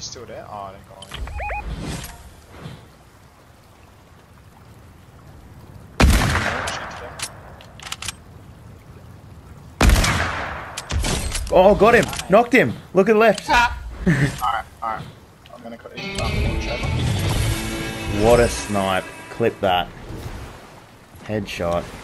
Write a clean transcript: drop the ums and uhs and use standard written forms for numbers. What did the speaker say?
it still there? Oh, they're gone. Oh, got him! Knocked him! Look at the left! Alright. I'm gonna cut it. What a snipe. Clip that. Headshot.